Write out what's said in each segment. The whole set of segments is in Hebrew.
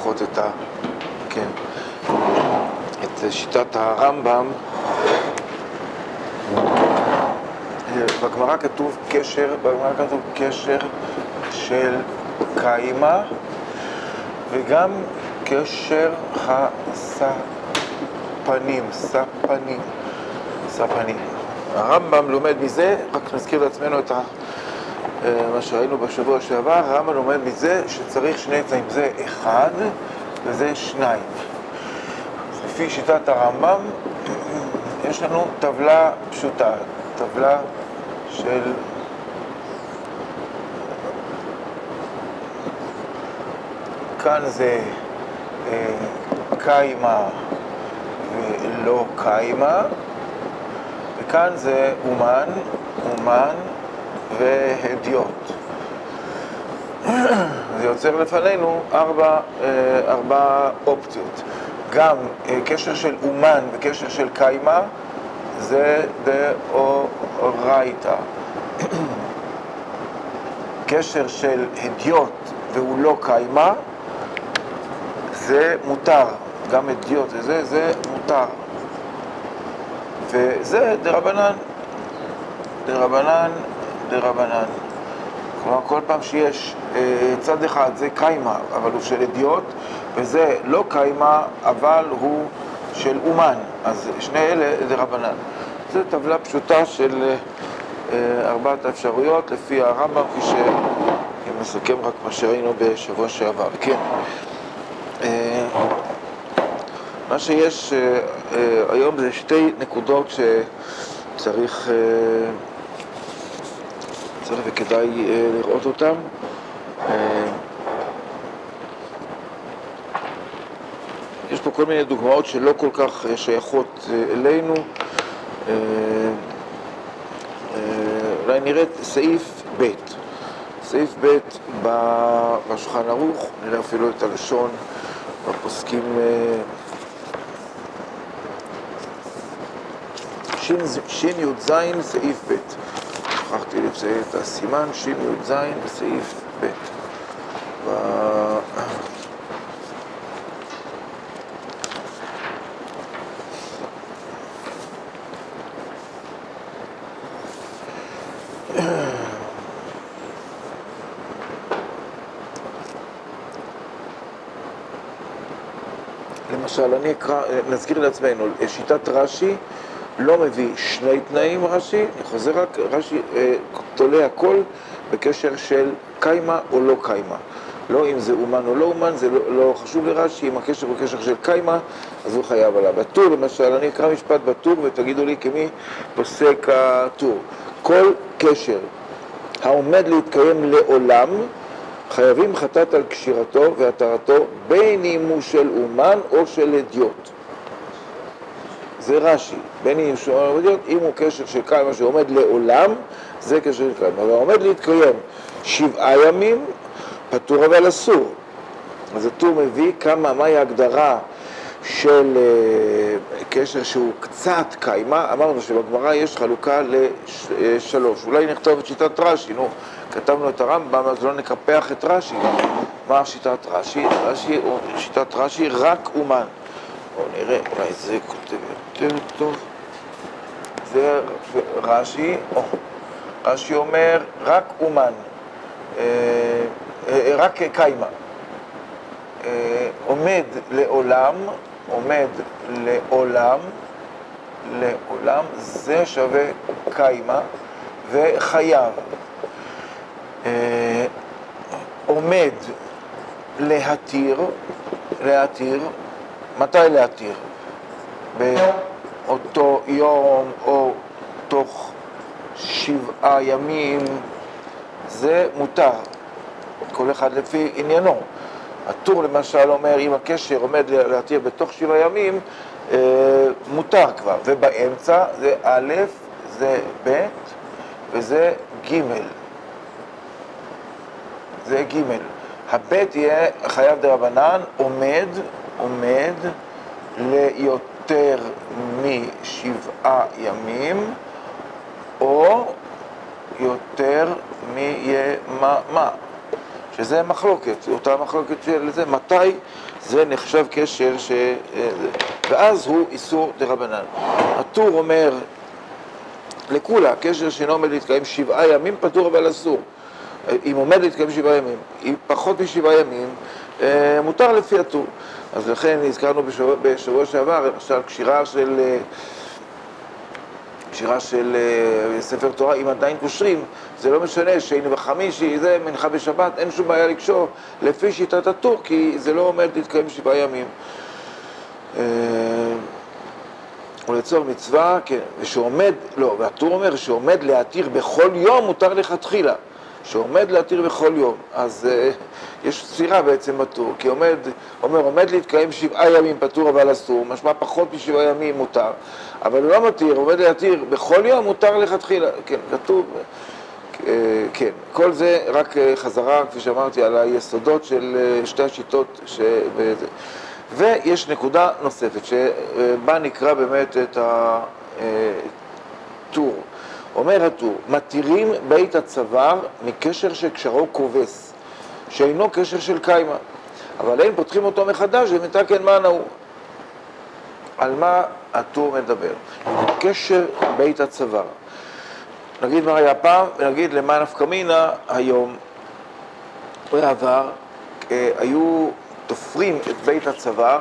לפחות כן, את שיטת הרמב"ם. בגמרא כתוב קשר של קיימה וגם קשר ספנים. הרמב"ם לומד מזה, רק נזכיר לעצמנו את מה שראינו בשבוע שעבר, הרמב"ם לומד מזה שצריך שני צדדים, זה אחד וזה שניים. לפי שיטת הרמב"ם יש לנו טבלה פשוטה, טבלה של כאן זה קיימה ולא קיימה, וכאן זה אומן והדיוט. זה יוצר לפנינו ארבע אופציות. גם קשר של אומן וקשר של קיימה זה דאורייתא. קשר של הדיוט והוא לא קיימה זה מותר. גם הדיוט זה מותר. וזה דרבנן. כלומר, כל פעם שיש צד אחד זה קיימה, אבל הוא של הדיוט, וזה לא קיימה, אבל הוא של אומן. אז שני אלה דרבנן. זו טבלה פשוטה של ארבעת האפשרויות, לפי הרמב"ם, כפי שמסכם רק מה שראינו בשבוע שעבר. כן. מה שיש היום זה שתי נקודות שצריך וכדאי לראות אותן. יש פה כל מיני דוגמאות שלא כל כך שייכות אלינו. אולי נראה סעיף ב'. סעיף ב' בשולחן ערוך, נראה אפילו את הלשון בפוסקים. שין י' זין סעיף ב'. שכחתי לציין את הסימן, שין י' זין בסעיף ב'. למשל, נזכיר לעצמנו, שיטת רש"י לא מביא שני תנאים רש"י, אני חוזר רק, רש"י תולה הכל בקשר של קיימה או לא קיימה. לא אם זה אומן או לא אומן, זה לא חשוב לרש"י, אם הקשר הוא קשר של קיימה, אז הוא חייב עליו. בטור, למשל, אני אקרא משפט בטור ותגידו לי כמי פוסק הטור. כל קשר העומד להתקיים לעולם, חייבים חטאת על קשירתו והתרתו, בין אם הוא של אומן או של הדיוט. זה רש"י, בין אם הוא של אומן או הדיוט, אם הוא קשר של קיימה שעומד לעולם, זה קשר של קיימה. אבל עומד להתקיים 7 ימים, פטור אבל אסור. אז הטור מביא מהי ההגדרה של קשר שהוא קצת קיימה. אמרנו שבגמרא יש חלוקה ל3. אולי נכתוב את שיטת רש"י, כתבנו את הרמב"ם, אז לא נקפח את רש"י. מה שיטת רש"י? שיטת רש"י רק אומן. בואו נראה, אולי זה כותב יותר טוב. זה רש"י, רש"י אומר רק אומן, רק קיימה. עומד לעולם, זה שווה קיימה וחייב. עומד להתיר, מתי להתיר? באותו יום או תוך 7 ימים, זה מותר, כל אחד לפי עניינו. הטור למשל אומר, אם הקשר עומד להתיר בתוך 7 ימים, מותר כבר, ובאמצע זה א', זה ב', וזה ג'. זה ג'. הב' יהיה חייב דרבנן, עומד ליותר מ7 ימים, או יותר מיממה. שזה מחלוקת, אותה מחלוקת של זה, מתי זה נחשב קשר ואז הוא איסור דרבנן. הטור אומר לכולה, קשר שאינו עומד להתקיים 7 ימים פטור אבל אסור. אם עומד להתקיים 7 ימים, אם פחות מ7 ימים, מותר לפי הטור. אז לכן הזכרנו בשבוע שעבר, למשל קשירה של ספר תורה, אם עדיין קושרים, זה לא משנה שני וחמישי, זה מנחה בשבת, אין שום בעיה לקשור לפי שיטת הטור, כי זה לא עומד להתקיים 7 ימים. ולצור מצווה, כן, והטור אומר שעומד להתיר בכל יום מותר לכתחילה. שעומד להתיר בכל יום, אז יש ספירה בעצם בטור, כי עומד להתקיים 7 ימים פטור אבל אסור, משמע פחות מ7 ימים מותר, אבל הוא לא מתיר, עומד להתיר בכל יום מותר לכתחילה, כן, כתוב, כן, כל זה רק חזרה, כפי שאמרתי, על היסודות של שתי השיטות ויש נקודה נוספת, שבה נקרא באמת את הטור. אומר הטור, מתירים בית הצוואר מקשר שקשרו כובס, שאינו קשר של קיימה, אבל אין פותחים אותו מחדש ומתקן מה נהו. על מה הטור מדבר? קשר בית הצוואר. נגיד מה היה פעם, ונגיד למה נפקא מינה היום. בעבר היו תופרים את בית הצוואר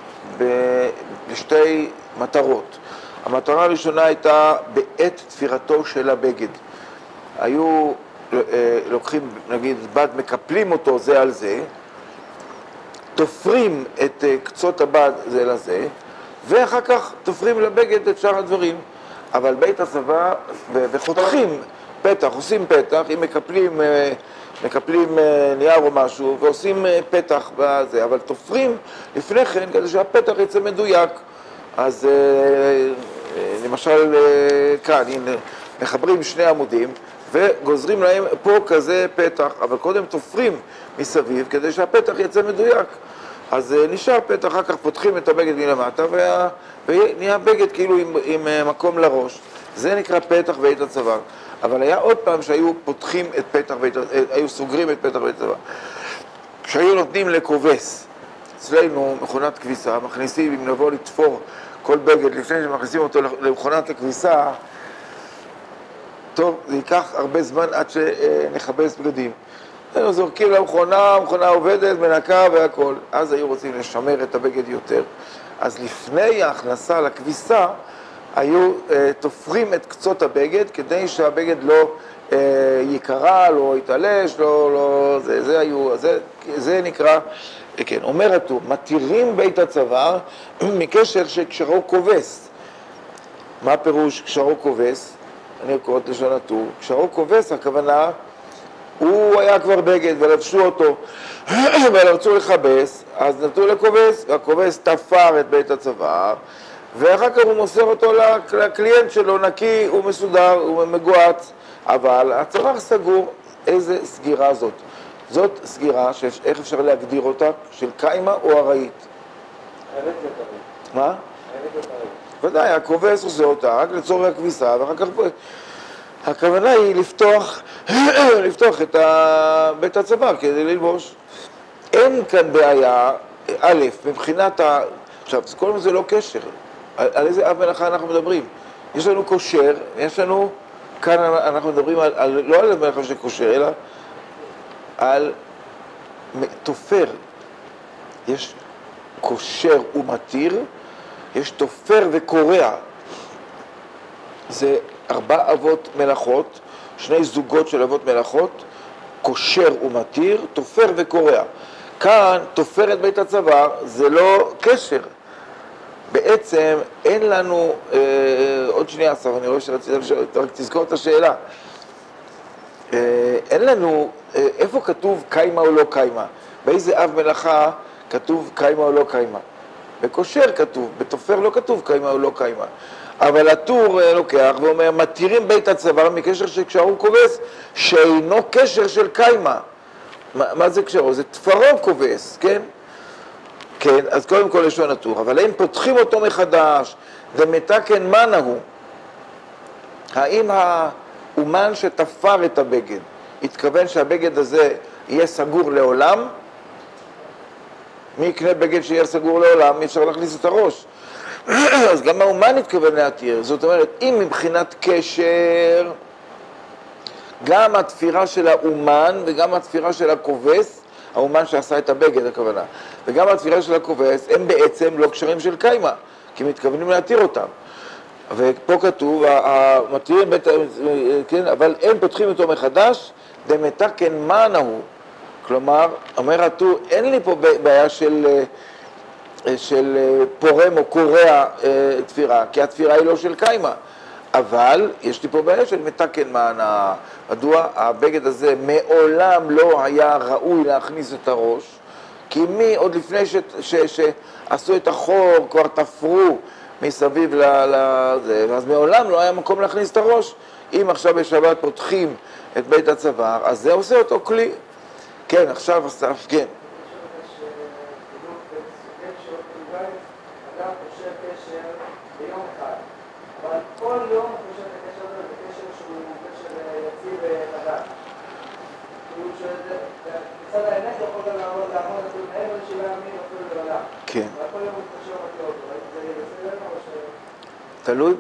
בשתי מטרות. המטרה הראשונה הייתה בעת תפירתו של הבגד. היו לוקחים, נגיד, בד, מקפלים אותו זה על זה, תופרים את קצות הבד זה לזה, ואחר כך תופרים לבגד את שאר הדברים. אבל בית הצוואר, וחותכים פתח, עושים פתח, אם מקפלים נייר או משהו, ועושים פתח בזה, אבל תופרים לפני כן כדי שהפתח יצא מדויק. אז למשל כאן, הנה, מחברים 2 עמודים וגוזרים להם פה כזה פתח, אבל קודם תופרים מסביב כדי שהפתח יצא מדויק. אז נשאר פתח, אחר כך פותחים את הבגד מלמטה ונהיה בגד כאילו עם מקום לראש. זה נקרא פתח בית הצוואר. אבל היה עוד פעם שהיו פותחים את פתח היו סוגרים את פתח בית הצוואר. כשהיו נותנים לכובס, אצלנו מכונת כביסה, מכניסים, אם נבוא לתפור כל בגד לפני שמכניסים אותו למכונת הכביסה, טוב, זה ייקח הרבה זמן עד שנחבס בגדים. זורקים למכונה, המכונה עובדת, מנקה והכל. אז היו רוצים לשמר את הבגד יותר. אז לפני ההכנסה לכביסה, היו תופרים את קצות הבגד כדי שהבגד לא יקרה, לא יתעלש, זה נקרא, כן, אומר הטור, מתירים בית הצוואר מקשר שקשרו כובס. מה פירוש קשרו כובס? אני קורא את לשון הטור. קשרו כובס, הכוונה, הוא היה כבר בגד ולבשו אותו ולרצו לכבס, אז נתנו לכובס, והכובס תפר את בית הצוואר, ואחר כך הוא מוסר אותו לקליינט שלו, נקי ומסודר ומגועץ, אבל הצוואר סגור. איזה סגירה זאת? זאת סגירה שאיך אפשר להגדיר אותה? של קיימה או ארעית? האמת זאת מה? האמת זאת ארעית. ודאי, הכובס עושה אותה רק לצורך הכביסה, ואחר כך הכוונה היא לפתוח את בית הצוואר כדי ללבוש. אין כאן בעיה, א', מבחינת עכשיו, כל זה לא קשר. על איזה אב מלאכה אנחנו מדברים? יש לנו קושר, יש לנו, כאן אנחנו מדברים לא על מלאכה של קושר, אלא על תופר. יש קושר ומתיר, יש תופר וקורע. זה 4 אבות מלאכות, 2 זוגות של אבות מלאכות, קושר ומתיר, תופר וקורע. כאן תופר את בית הצוואר, זה לא קשר. בעצם אין לנו, עוד שנייה אסף, אני רואה שרציתי, רק תזכור את השאלה. אין לנו, איפה כתוב קיימה או לא קיימה? באיזה אב מלאכה כתוב קיימה או לא קיימה? בקושר כתוב, בתופר לא כתוב קיימה או לא קיימה. אבל הטור לוקח ואומר, מתירים בית הצוואר מקשר שקשרו כובס, שאינו קשר של קיימה. מה זה קשרו? זה תפרו כובס, כן? כן, אז קודם כל לשון הטור, אבל אם פותחים אותו מחדש, ומתקן מה נהו? האם האומן שתפר את הבגד, התכוון שהבגד הזה יהיה סגור לעולם, מי יקנה בגד שיהיה סגור לעולם, אי אפשר להכניס את הראש. אז גם האומן התכוון להתיר, זאת אומרת, אם מבחינת קשר, גם התפירה של האומן וגם התפירה של הכובס, האומן שעשה את הבגד הכוונה, וגם התפירה של הכובס, הם בעצם לא קשרים של קיימה, כי מתכוונים להתיר אותם. ופה כתוב, המתירים בית, כן, אבל הם פותחים אותו מחדש, דמתקן מנהו. כלומר, אומר הטור, אין לי פה בעיה של פורם או קורע תפירה, כי התפירה היא לא של קיימה. אבל יש לי פה בעיה של מתקן מענה. מדוע הבגד הזה מעולם לא היה ראוי להכניס את הראש, כי עוד לפני שעשו את החור, כבר תפרו מסביב לזה, אז מעולם לא היה מקום להכניס את הראש. אם עכשיו בשבת פותחים את בית הצוואר, אז זה עושה אותו כלי. כן, עכשיו אסף, כן. אבל כל יום הוא חושב את הקשר הזה, זה קשר שהוא קשר יציב וחדש. כאילו שבצד האמת יכול גם לעמוד אפילו מעבר לשבעה ימים אפילו לבדה. כן. אבל כל יום הוא חושב ומתיר אותו. זה בסדר או ש... תלוי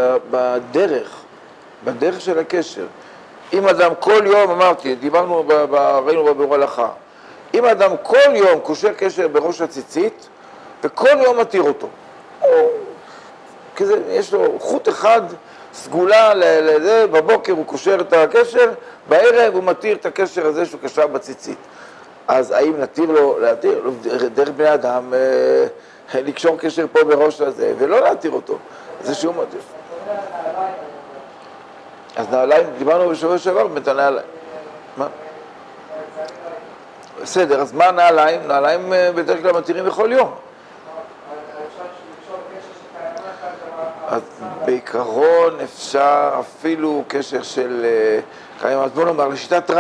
בדרך של הקשר. אם אדם כל יום, אמרתי, ראינו בביאור הלכה, אם אדם כל יום קושר קשר בראש הציצית, וכל יום מתיר אותו. כי יש לו חוט אחד, סגולה לזה, בבוקר הוא קושר את הקשר, בערב הוא מתיר את הקשר הזה שהוא קשר בציצית. אז האם נתיר לו, דרך בני אדם, לקשור קשר פה בראש הזה, ולא להתיר אותו. זה שהוא מתיר. אז נעליים, דיברנו בשבוע שעבר, באמת הנעליים. מה? בסדר, אז מה נעליים? נעליים בדרך כלל מתירים בכל יום. אז בעיקרון אפשר אפילו קשר של קיים, אז בוא נאמר, לשיטת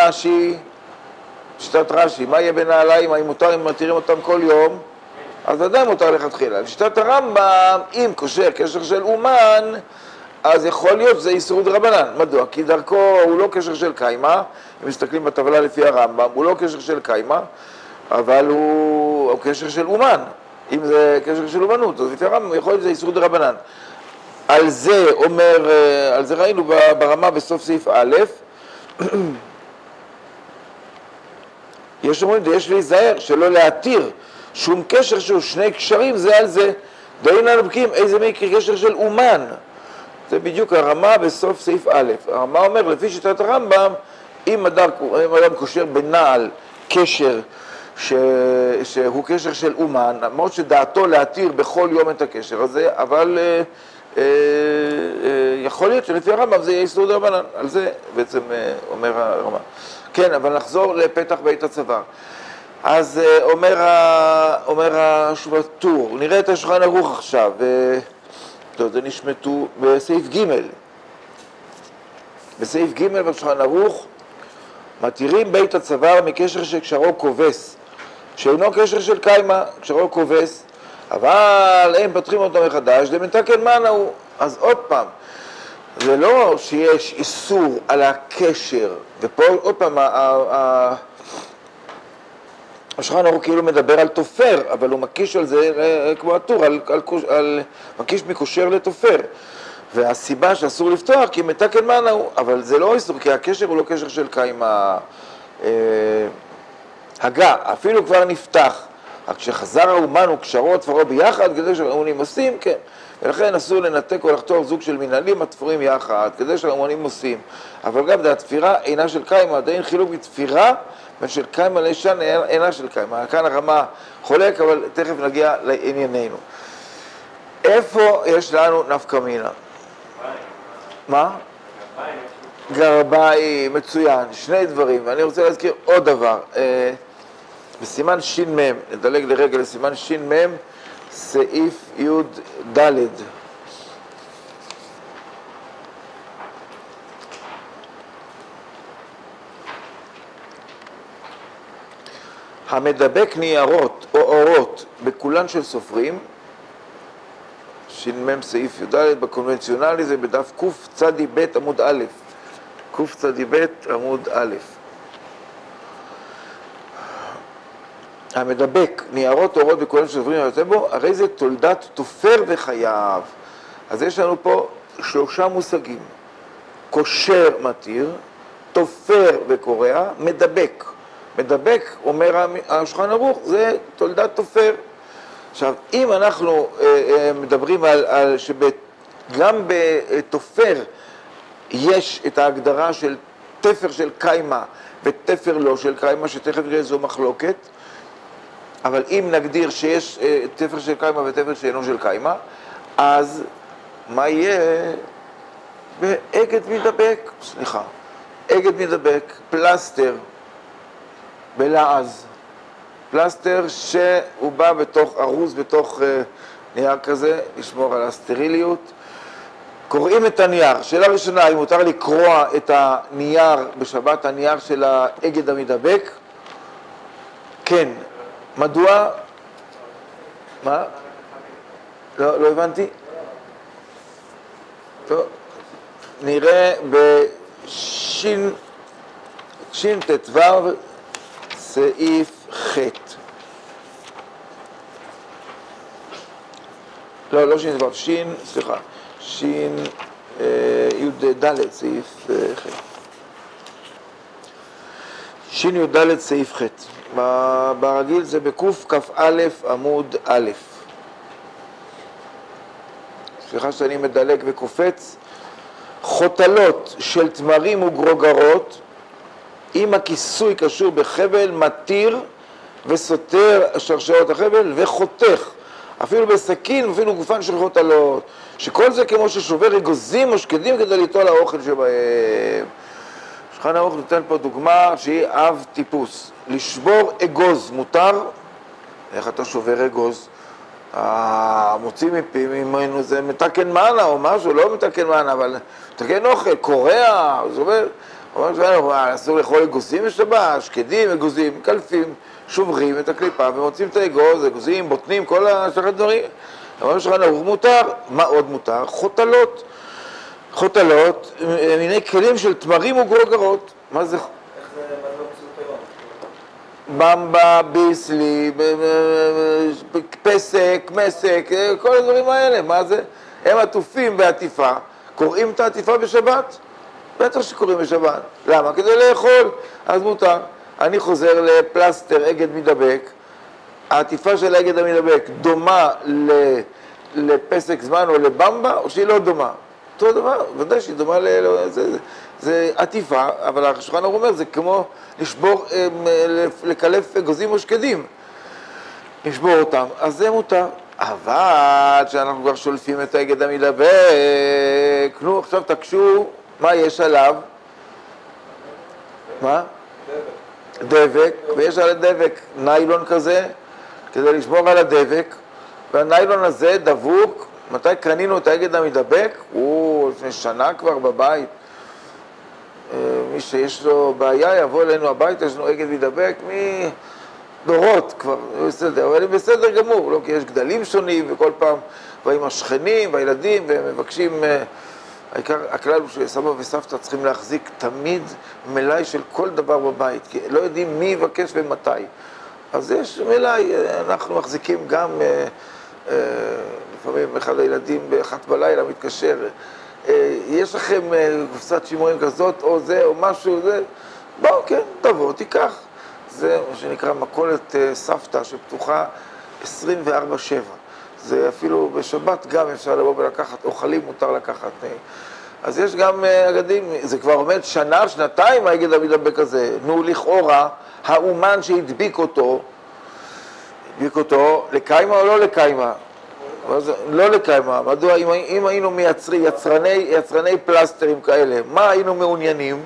רש"י, מה יהיה בנעליים, האם מותר אם מתירים אותם כל יום? אז ודאי מותר לכתחילה. לשיטת הרמב"ם, אם קושר קשר של אומן, אז יכול להיות שזה איסור דרבנן. מדוע? כי דרכו הוא לא קשר של קיימה, אם מסתכלים בטבלה לפי הרמב"ם, הוא לא קשר של קיימה, אבל הוא קשר של אומן. אם זה קשר של אומנות, אז לפי הרמב"ם יכול להיות שזה איסור דרבנן. על זה ראינו ברמה בסוף סעיף א', יש אומרים, יש להיזהר שלא להתיר שום קשר שהוא שני קשרים זה על זה. דאין הנבקים איזה קשר של אומן. זה בדיוק הרמה בסוף סעיף א'. הרמה אומר, לפי שיטת הרמב"ם, אם אדם קושר בנעל קשר שהוא קשר של אומן, למרות שדעתו להתיר בכל יום את הקשר הזה, אבל יכול להיות שלפי הרמב"ם זה יהיה איסור דרבנן. על זה בעצם אומר הרמה. כן, אבל נחזור לפתח בית הצוואר. אז אומר שוב הטור, נראה את השולחן ערוך עכשיו, זה נשמטו בסעיף ג'. בסעיף ג' בשולחן ערוך, מתירים בית הצוואר מקשר שקשרו כובס, שאינו קשר של קיימה, קשרו כובס, אבל הם פותחים אותו מחדש, דמתקן מנהו. אז עוד פעם, זה לא שיש איסור על הקשר, ופה עוד פעם, השולחן ערוך כאילו מדבר על תופר, אבל הוא מקיש על זה כמו הטור, מקיש מקושר לתופר. והסיבה שאסור לפתוח, כי מתקן מנהו, אבל זה לא איסור, כי הקשר הוא לא קשר של קיימה. הגה, אפילו כבר נפתח, רק כשחזר האומן וקשרו התפרו ביחד, כדי שהאומנים עושים, כן. ולכן אסור לנתק או לחתור זוג של מנהלים התפורים יחד, כדי שהאומנים עושים. אבל גם התפירה אינה של קיימה, עדיין חילוק בתפירה, ושל קיימה לישן אינה של קיימה. כאן הרמה חולק, אבל תכף נגיע לענייננו. איפה יש לנו נפקא מינה? מה? גרביים, מצוין, שני דברים. ואני רוצה להזכיר עוד דבר. בסימן ש"מ, נדלג לרגע לסימן ש"מ, סעיף י"ד. המדבק ניירות או אורות בכולן של סופרים, ש"מ סעיף י"ד, בקונבנציונלי זה בדף קצ"ב עמוד א', קצ"ב עמוד א'. המדבק ניירות אורות וכהנים שדברים היוצא בו, הרי זה תולדת תופר וחייב. אז יש לנו פה 3 מושגים, קושר מתיר, תופר וקורע, מדבק. מדבק, אומר השולחן ערוך, זה תולדת תופר. עכשיו, אם אנחנו מדברים על שגם בתופר יש את ההגדרה של תפר של קיימה ותפר לא של קיימה, שתכף נראה זו מחלוקת, אבל אם נגדיר שיש תפר של קיימה ותפר שאינו של קיימה, אז מה יהיה? באגד מדבק, סליחה, אגד מדבק, פלסטר בלעז, פלסטר שהוא בא בתוך, ארוז בתוך נייר כזה, לשמור על הסטריליות. קוראים את הנייר. שאלה ראשונה, אם מותר לקרוע את הנייר בשבת, הנייר של האגד המדבק? כן. מדוע? מה? לא הבנתי. טוב. נראה בשין ט"ו סעיף ח'. לא שין ט"ו, סליחה. שין י"ד סעיף ח'. שין י"ד סעיף ח'. ברגיל זה בקכ"א עמוד א'. סליחה שאני מדלג וקופץ. חותלות של תמרים וגרוגרות, אם הכיסוי קשור בחבל, מתיר וסותר שרשרות החבל וחותך, אפילו בסכין, אפילו גופן של חותלות, שכל זה כמו ששובר אגוזים או שקדים כדי ליטול האוכל שבהם. שולחן ערוך נותן פה דוגמה שהיא אב טיפוס. לשבור אגוז מותר? איך אתה שובר אגוז? מוציא מפי ממנו זה מתקן מנה או משהו, לא מתקן מנה, אבל מתקן אוכל, קורע, שובר. אסור לאכול אגוזים בשבת, שקדים, אגוזים, קלפים, שוברים את הקליפה ומוצאים את האגוז, אגוזים, בוטנים, כל השלכת דברים. אבל שולחן ערוך מותר. מה עוד מותר? חותלות. חותלות, מיני כלים של תמרים וגרוגרות. מה זה? איך זה בפסוק היום? במבה, ביסלי, פסק, מסק, כל הדברים האלה. מה זה? הם עטופים בעטיפה. קוראים את העטיפה בשבת? בטח שקוראים בשבת. למה? כדי לאכול. אז מותר. אני חוזר לפלסטר אגד מדבק. העטיפה של אגד המדבק דומה לפסק זמן או לבמבה, או שהיא לא דומה? אותו דבר, ודאי שהיא דומה זה עטיפה, אבל השולחן ערוך אומר, זה כמו לשבור, לקלף אגוזים או שקדים. לשבור אותם, אז זה מותר. אבל כשאנחנו כבר שולפים את האגד המדבק, נו, עכשיו תקשו, מה יש עליו? מה? דבק, ויש על הדבק ניילון כזה, כדי לשמור על הדבק, והניילון הזה דבוק. מתי קנינו את האגד המדבק? לפני שנה כבר בבית. מי שיש לו בעיה יבוא אלינו הבית, יש לנו אגד מדבק מדורות כבר, בסדר, אבל הם בסדר גמור, לא? כי יש גדלים שונים וכל פעם באים השכנים והילדים והם מבקשים, הכלל הוא שסבא וסבתא צריכים להחזיק תמיד מלאי של כל דבר בבית, כי לא יודעים מי יבקש ומתי. אז יש מלאי, אנחנו מחזיקים גם, לפעמים אחד הילדים באחת בלילה מתקשר, יש לכם קופסת שימורים כזאת או זה או משהו, זה, בואו, כן, תבוא, תיקח. זה מה שנקרא מכולת סבתא שפתוחה 24/7. זה אפילו בשבת גם אפשר לבוא ולקחת, אוכלים מותר לקחת. אז יש גם אגדים, זה כבר עומד שנה, שנתיים האגד המדבק הזה. נו, לכאורה, האומן שהדביק אותו, לקיימה או לא לקיימה? לא לקיימה. מדוע, אם היינו מייצרים, יצרני פלסטרים כאלה, מה היינו מעוניינים?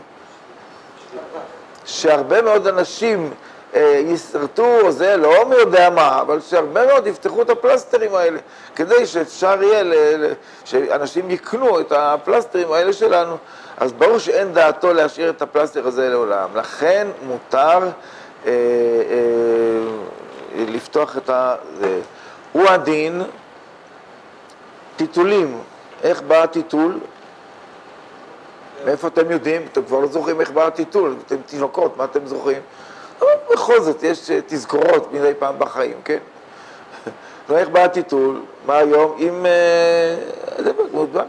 שהרבה מאוד אנשים יסרטו, או זה לא מי יודע מה, אבל שהרבה מאוד יפתחו את הפלסטרים האלה, כדי שאפשר יהיה, שאנשים יקנו את הפלסטרים האלה שלנו. אז ברור שאין דעתו להשאיר את הפלסטר הזה לעולם. לכן מותר לפתוח את זה. הוא הדין, טיטולים. איך בא הטיטול? מאיפה אתם יודעים? אתם כבר לא זוכרים איך בא הטיטול, אתם תינוקות, מה אתם זוכרים? אבל בכל זאת יש תזכורות מדי פעם בחיים, כן? לא איך בא הטיטול, מה היום עם דבק מודבק.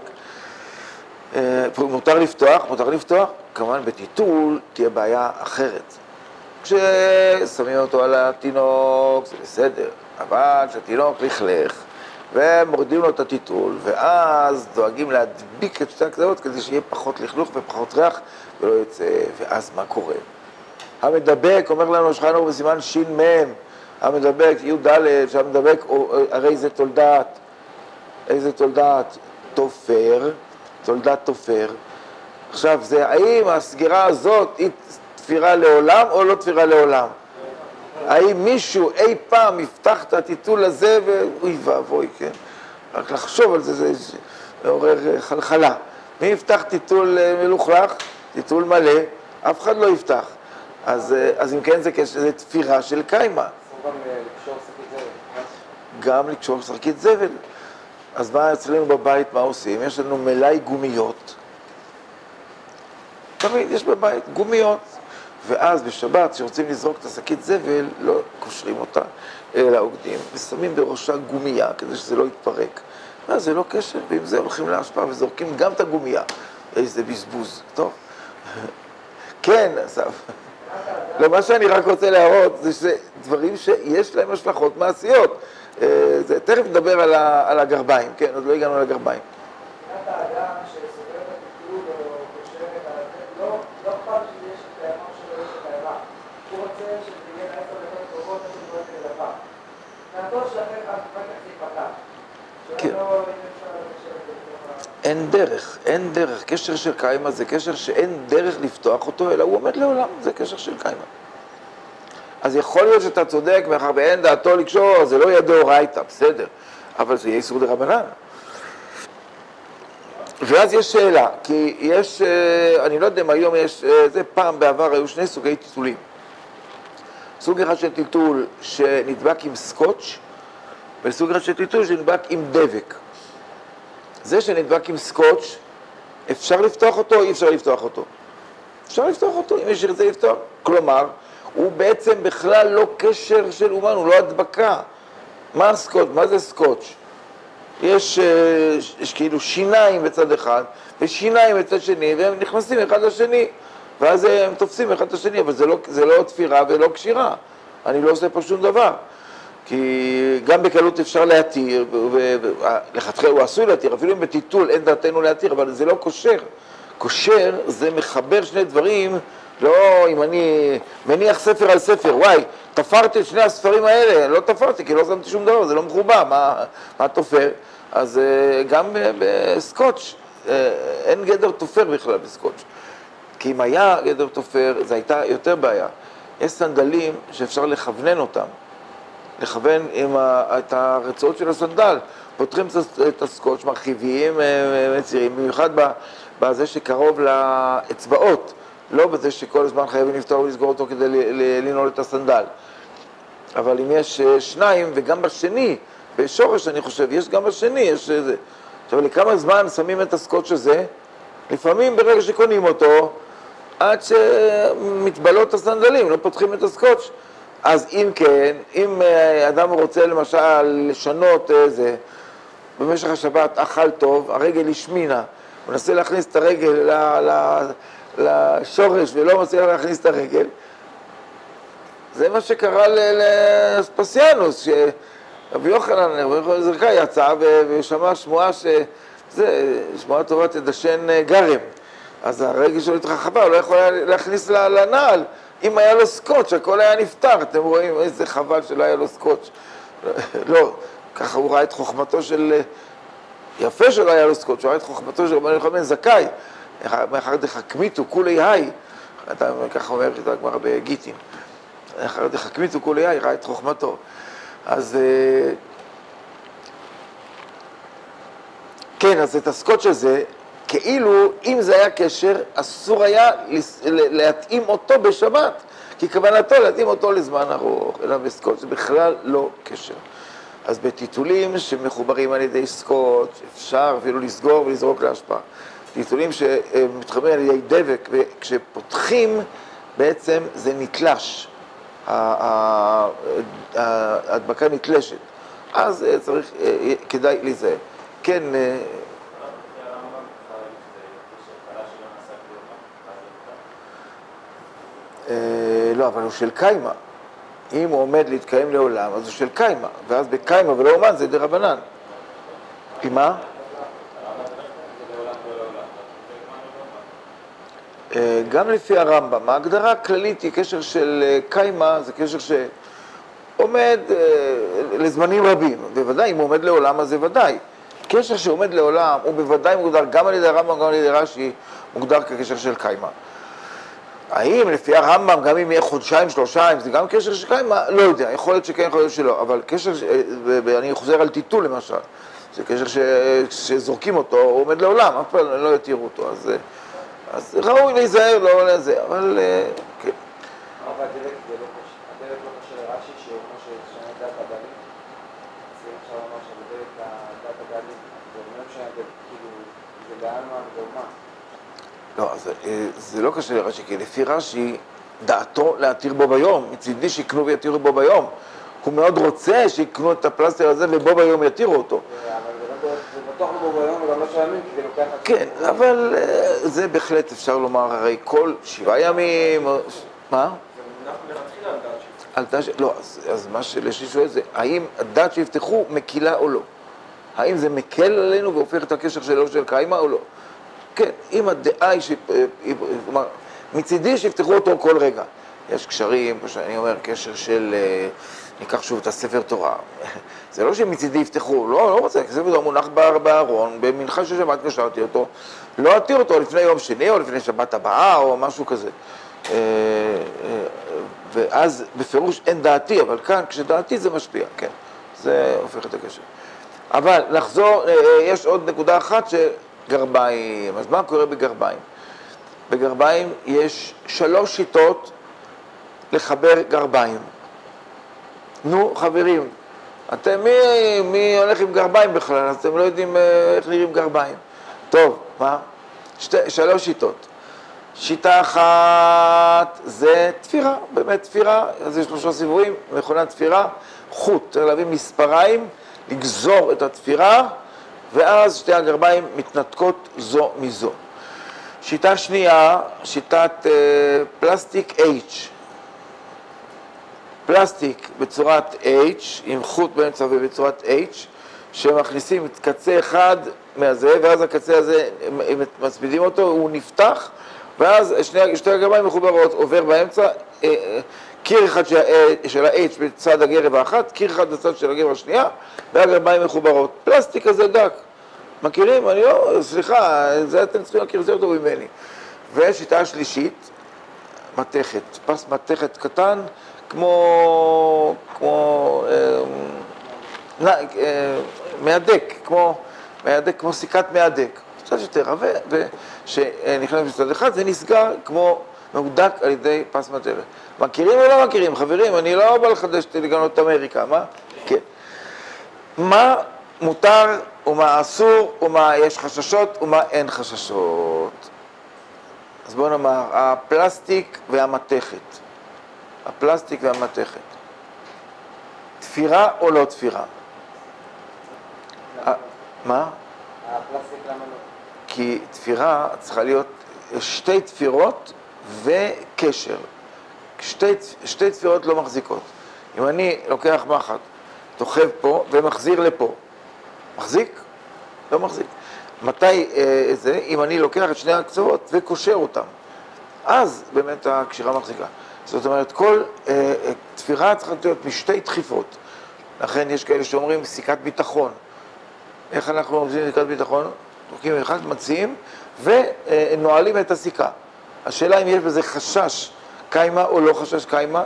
מותר לפתוח, כמובן בטיטול תהיה בעיה אחרת. כששמים אותו על התינוק זה בסדר, אבל כשהתינוק לכלך ומורדים לו את הטיטול, ואז דואגים להדביק את שתי הקצוות כדי שיהיה פחות לכלוך ופחות ריח ולא יוצא, ואז מה קורה? המדבק, אומר לנו שכנו בסימן שין מם, המדבק, י' שהמדבק, הרי זה תולדת, איזה תולדת? תולדת תופר. עכשיו, זה האם הסגירה הזאת היא תפירה לעולם או לא תפירה לעולם? האם מישהו אי פעם יפתח את הטיטול הזה ואוי ואבוי, כן? רק לחשוב על זה, זה מעורר חלחלה. מי יפתח טיטול מלוכלך? טיטול מלא, אף אחד לא יפתח. אז אם כן זה תפירה של קיימה. גם לקשור שקית זבל. אז מה אצלנו בבית, מה עושים? יש לנו מלאי גומיות. תמיד יש בבית גומיות. ואז בשבת, כשרוצים לזרוק את השקית זבל, לא קושרים אותה, אלא עוגדים, ושמים בראשה גומייה, כדי שזה לא יתפרק. ואז זה לא קשר, ועם זה הולכים להשפעה וזורקים גם את הגומייה. איזה בזבוז, טוב? כן, אסף. לא, מה שאני רק רוצה להראות, זה שזה דברים שיש להם השלכות מעשיות. תכף נדבר על הגרביים, כן? עוד לא הגענו לגרביים. מבחינת האדם שסוגר את הטיטול או קושר את הזה, לא אכפת שיש את הימם שלו, יש את הימם. הוא רוצה שזה יהיה 10 דקות קרובות, אז הוא רואה את הדבר. מבחינתו שלכם, אז רק זה ייפתח. שלא אם אפשר לקשר את זה בתוך אין דרך. קשר של קיימה זה קשר שאין דרך לפתוח אותו, אלא הוא עומד לעולם, זה קשר של קיימה. אז יכול להיות שאתה צודק, מאחר ואין דעתו לקשור, זה לא יהיה דאורייתא, בסדר, אבל זה יהיה איסור דרבנן. ואז יש שאלה, כי יש, אני לא יודע אם היום יש, זה פעם בעבר היו שני סוגי טיטולים. סוג אחד של טיטול שנדבק עם סקוץ', וסוג אחד של טיטול שנדבק עם דבק. זה שנדבק עם סקוץ', אפשר לפתוח אותו או אי אפשר לפתוח אותו? אפשר לפתוח אותו, אם יש ירצה לפתוח. כלומר, הוא בעצם בכלל לא קשר של אומן, הוא לא הדבקה. מה הסקוץ'? מה זה סקוץ'? יש כאילו שיניים בצד אחד ושיניים בצד שני, והם נכנסים אחד לשני, ואז הם תופסים אחד לשני, אבל זה לא תפירה ולא קשירה. אני לא עושה פה שום דבר. כי גם בקלות אפשר להתיר, ולכתחילה הוא עשוי להתיר, אפילו אם בטיטול אין דעתנו להתיר, אבל זה לא קושר. קושר זה מחבר שני דברים, לא אם אני מניח ספר על ספר, וואי, תפרתי את שני הספרים האלה, לא תפרתי כי לא שמתי שום דבר, זה לא מחובה, מה תופר? אז גם בסקוץ' אין גדר תופר בכלל בסקוץ'. כי אם היה גדר תופר, זה הייתה יותר בעיה. יש סנדלים שאפשר לכוונן אותם, לכוון את הרצועות של הסנדל, פותחים את הסקוץ', מרחיבים, מצירים, במיוחד בזה שקרוב לאצבעות, לא בזה שכל הזמן חייבים לפתור ולסגור אותו כדי לנעול את הסנדל. אבל אם יש שניים, וגם בשני, בשורש אני חושב, יש גם בשני, יש זה. עכשיו, לכמה זמן שמים את הסקוץ' הזה? לפעמים ברגע שקונים אותו, עד שמתבלות הסנדלים, לא פותחים את הסקוץ'. אז אם כן, אם אדם רוצה למשל לשנות זה, במשך השבת אכל טוב, הרגל היא שמינה, הוא מנסה להכניס את הרגל לשורש ולא מצליח להכניס את הרגל. זה מה שקרה לאספסיאנוס, שרבי יוחנן, רבי יוחנן זרקה יצא ושמע שמועה שמועה טובה תדשן גרם. אז הרגל שלו התרחבה, הוא לא יכול להכניס לנעל. אם היה לו סקוץ', הכל היה נפתר. אתם רואים איזה חבל שלא היה לו סקוץ'. לא, ככה הוא ראה את חוכמתו של... יפה שלא היה לו סקוץ', הוא ראה את חוכמתו של רבי יוחנן זכאי. מאחר דחכמיתו כולי היי, ככה אומרת את הגמרא בגיטין. מאחר דחכמיתו כולי היי, ראה את חוכמתו. אז... כן, אז את הסקוץ' הזה, כאילו אם זה היה קשר, אסור היה להתאים אותו בשבת, כי כוונתו להתאים אותו לזמן ארוך, אלא בסקוץ' זה בכלל לא קשר. אז בטיטולים שמחוברים על ידי סקוץ' אפשר אפילו לסגור ולזרוק להשפעה. טיטולים שמתחברים על ידי דבק, וכשפותחים בעצם זה נתלש. ההדבקה נתלשת. אז צריך, כדאי להיזהר. כן, לא, אבל הוא של קיימה. אם הוא עומד להתקיים לעולם, אז הוא של קיימה. ואז בקיימה ולא אומן זה דרבנן. מה? גם לפי הרמב"ם, ההגדרה הכללית היא קשר של קיימה, זה קשר שעומד לזמנים רבים, בוודאי אם הוא עומד לעולם אז זה ודאי. קשר שעומד לעולם הוא בוודאי מוגדר גם על ידי הרמב"ם, גם על ידי רש"י, מוגדר כקשר של קיימה. האם לפי הרמב"ם, גם אם יהיה חודשיים, שלושה, אם זה גם קשר של קיימה, לא יודע, יכול להיות שכן, יכול להיות שלא, אבל קשר, אני חוזר על טיטול למשל, זה קשר שזורקים אותו, הוא עומד לעולם, אף פעם לא יתירו אותו, אז ראוי להיזהר, לא לזה, אבל כן. אבל הדלק לא קשה לרש"י, שהוא כמו ששנה דת הדלים. אז עכשיו אמר שבדלק דת הדלים, זה אומר כאילו, זה בעלמא ודורמה. לא, אז זה לא קשה לרש"י, כי לפי רש"י, דעתו להתיר בו ביום, מצידי שיקנו ויתירו בו ביום. הוא מאוד רוצה שיקנו את הפלסטר הזה ובו ביום יתירו אותו. אבל זה בטוח בו ביום וגם לא שואלים, כי זה לוקח... כן, אבל זה בהחלט אפשר לומר, הרי כל 7 ימים... מה? זה מונח מלכתחילה על דעת שיפתחו. לא, אז מה שלשי שואל זה, האם הדעת שיפתחו מקילה או לא? האם זה מקל עלינו והופך את הקשר שלו של קיימה או לא? כן, אם הדעה היא כלומר, מצידי שיפתחו אותו כל רגע. יש קשרים, אני אומר, קשר של... ניקח שוב את הספר תורה. זה לא שמצידי יפתחו, לא רוצה, כי ספר תורה מונח בארון, במנחה של שבת קשרתי אותו, לא אתיר אותו לפני יום שני או לפני שבת הבאה או משהו כזה. ואז בפירוש אין דעתי, אבל כאן כשדעתי זה משפיע, כן. זה הופך את הקשר. אבל נחזור, יש עוד נקודה אחת שגרביים. אז מה קורה בגרביים? בגרביים יש 3 שיטות לחבר גרביים. נו, חברים, אתם מי הולך עם גרביים בכלל? אז אתם לא יודעים איך נראים גרביים. טוב, מה? 3 שיטות. שיטה אחת זה תפירה, באמת תפירה, אז יש 3 סיבובים, מכונת תפירה, חוט, צריך להביא מספריים, לגזור את התפירה, ואז 2 הגרביים מתנתקות זו מזו. שיטה שנייה, שיטת פלסטיק H. פלסטיק בצורת H, עם חוט באמצע ובצורת H, שמכניסים את קצה אחד מהזה, ואז הקצה הזה, אם מצמידים אותו, הוא נפתח, ואז 2 הגרביים מחוברות, עובר באמצע, קיר אחד של ה-H בצד הגרב האחת, קיר אחד בצד של הגרב השנייה, והגרביים מחוברות. פלסטיק הזה דק. מכירים? אני לא, סליחה, זה אתם צריכים להכיר יותר טוב ממני. ושיטה השלישית, מתכת, פס מתכת קטן, כמו מהדק, כמו סיכת מהדק. קצת יותר רבה, ושנכנס בצד אחד, זה נסגר כמו מהודק על ידי פס מתכת. מכירים או לא מכירים? חברים, אני לא בא לחדש לגנות את אמריקה, מה? כן. מה מותר ומה אסור ומה יש חששות ומה אין חששות? אז בואו נאמר, הפלסטיק והמתכת. הפלסטיק והמתכת. תפירה או לא תפירה? מה? הפלסטיק למה לא? כי תפירה צריכה להיות 2 תפירות וקשר. 2 תפירות לא מחזיקות. אם אני לוקח מחט, תוחב פה ומחזיר לפה, מחזיק? לא מחזיק. מתי זה? אם אני לוקח את 2 הקצוות וקושר אותם, אז באמת הקשירה מחזיקה. זאת אומרת, כל תפירה צריכה להיות מ2 דחיפות. לכן יש כאלה שאומרים סיכת ביטחון. איך אנחנו עושים סיכת ביטחון? תוקעים אחד, מציעים ונועלים את הסיכה. השאלה אם יש בזה חשש קיימה או לא חשש קיימה.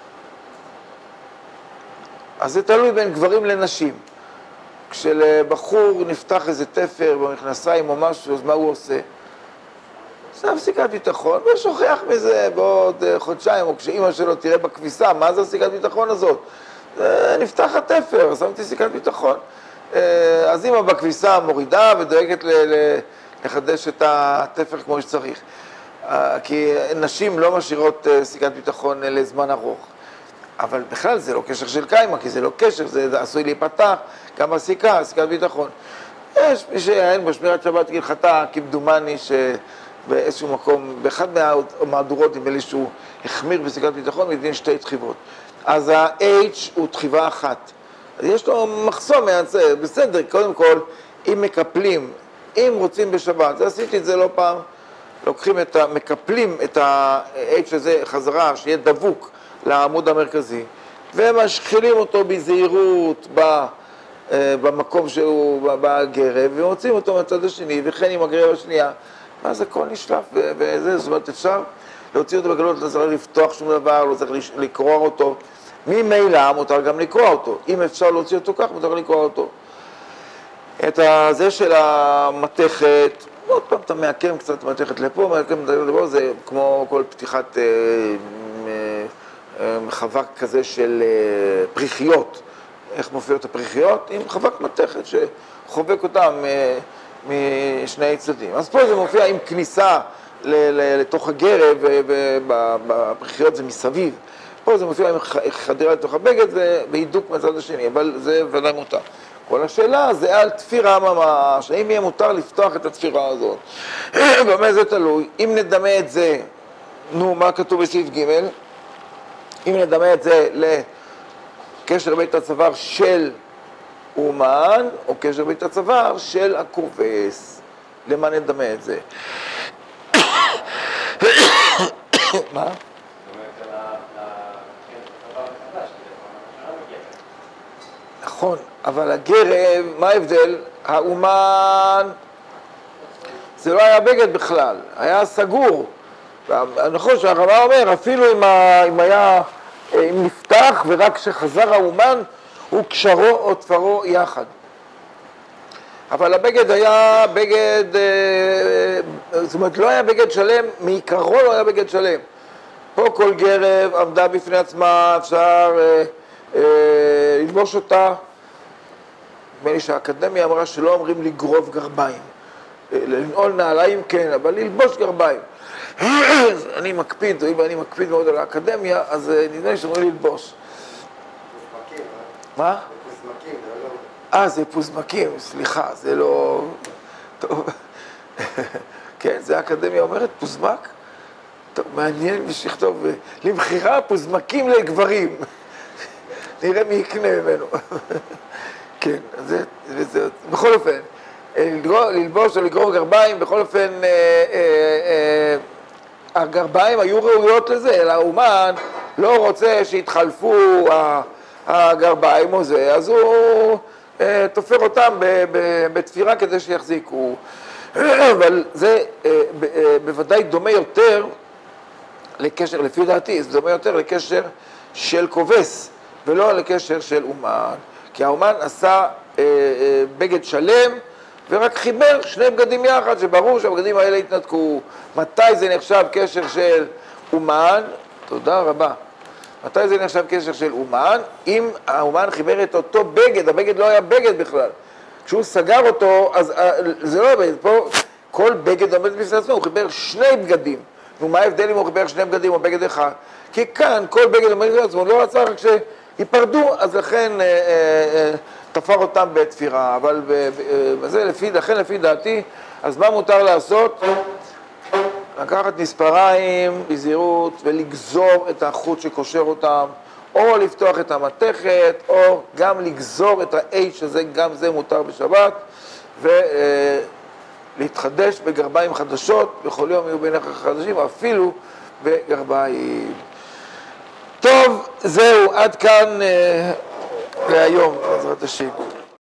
אז זה תלוי בין גברים לנשים. כשלבחור נפתח איזה תפר במכנסיים או משהו, אז מה הוא עושה? זה סיכת ביטחון, ושוכח מזה בעוד חודשיים, או כשאמא שלו תראה בכביסה, מה זה הסיכת ביטחון הזאת? נפתח התפר, שמתי סיכת ביטחון. אז אמא בכביסה מורידה ודואגת לחדש את התפר כמו שצריך. כי נשים לא משאירות סיכת ביטחון לזמן ארוך. אבל בכלל זה לא קשר של קיימה, כי זה לא קשר, זה עשוי להיפתח, גם הסיכה, סיכת ביטחון. יש מי שאין בשמירת שבת כהלכתה, כמדומני שבאיזשהו מקום, באחד מהמהדורות, נדמה לי שהוא החמיר בסיכת ביטחון, מדין שתי תחיבות. אז ה-H הוא תחיבה אחת. אז יש לו מחסום מהצד, בסדר, קודם כל, אם מקפלים, אם רוצים בשבת, זה עשיתי את זה לא פעם, מקפלים את ה-H הזה חזרה, שיהיה דבוק לעמוד המרכזי, ומשחילים אותו בזהירות במקום שהוא בגרב, ומוצאים אותו מהצד השני, וכן עם הגרב השנייה, ואז הכל נשלף, וזה, זאת אומרת, אפשר להוציא אותו בגלות, לא צריך לפתוח שום דבר, לא צריך לקרוע אותו, ממילא מותר גם לקרוע אותו, אם אפשר להוציא אותו כך, מותר לקרוע אותו. את הזה של המתכת, עוד פעם אתה מעקם קצת מתכת לפה, מעקם מתכת לפה, זה כמו כל פתיחת חבק כזה של פריחיות. איך מופיעות הפריחיות? עם חבק מתכת שחובק אותם משני צדדים. אז פה זה מופיע עם כניסה לתוך הגרב, ובפריחיות זה מסביב. פה זה מופיע עם חדירה לתוך הבגד ובהידוק מהצד השני, אבל זה ודאי מותר. כל השאלה זה על תפירה ממש, האם יהיה מותר לפתוח את התפירה הזאת. במה זה תלוי? אם נדמה את זה, מה כתוב בסעיף ג', אם נדמה את זה לקשר בית הצוואר של אומן, או קשר בית הצוואר של הכובס. למה נדמה את זה? מה? נכון, אבל הגרב, מה ההבדל? האומן, זה לא היה בגד בכלל, היה סגור. נכון שהרמה אומר, אפילו אם נפתח ורק כשחזר האומן, הוא קשרו או תפרו יחד. אבל הבגד היה בגד, זאת אומרת, לא היה בגד שלם, מעיקרו לא היה בגד שלם. פה כל גרב עמדה בפני עצמה, אפשר ללבוש אותה. נדמה לי שהאקדמיה אמרה שלא אומרים לגרוב גרביים. לנעול נעליים כן, אבל ללבוש גרביים. אני מקפיד, ואני מקפיד מאוד על האקדמיה, אז נדמה לי שאומרים ללבוש. פוזמקים, מה? פוזמקים, זה לא... זה פוזמקים, סליחה, זה לא... טוב. כן, זה האקדמיה אומרת, פוזמק? טוב, מעניין ושכתוב, למחירה פוזמקים לגברים. נראה מי יקנה ממנו. כן, זה, בכל אופן, ללבוש או לגרור גרביים, בכל אופן, הגרביים היו ראויות לזה, אלא האומן לא רוצה שיתחלפו הגרביים או זה, אז הוא תופר אותם בתפירה כדי שיחזיקו. אבל זה בוודאי דומה יותר לקשר, לפי דעתי, זה דומה יותר לקשר של כובס, ולא לקשר של אומן. כי האומן עשה בגד שלם, ורק חיבר שני בגדים יחד, שברור שהבגדים האלה התנתקו. מתי זה נחשב קשר של אומן? תודה רבה. מתי זה נחשב קשר של אומן? אם האומן חיבר את אותו בגד, הבגד לא היה בגד בכלל. כשהוא סגר אותו, אז זה לא בגד. פה כל בגד עומד בפני עצמו, הוא חיבר שני בגדים. נו, מה ההבדל אם הוא חיבר שני בגדים או בגד אחד? כי כאן כל בגד עומד בפני עצמו, לא רצה רק ייפרדו, אז לכן תפר אותם בתפירה, אבל לכן לפי דעתי, אז מה מותר לעשות? לקחת מספריים בזהירות ולגזור את החוט שקושר אותם, או לפתוח את המתכת, או גם לגזור את ה-H הזה, גם זה מותר בשבת, ולהתחדש בגרביים חדשות, בכל יום יהיו בעיניך חדשים, אפילו בגרביים. טוב, זהו, עד כאן להיום, בעזרת השם.